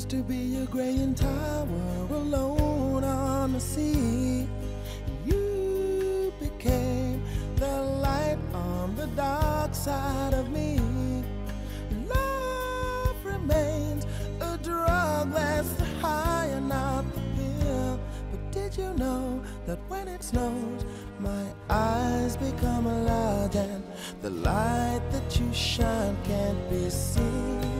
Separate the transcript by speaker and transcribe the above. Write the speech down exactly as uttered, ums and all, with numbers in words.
Speaker 1: to be a graying tower alone on the sea. You became the light on the dark side of me. Love remains a drug that's the high and not the pill. But did you know that when it snows, my eyes become large and the light that you shine can't be seen?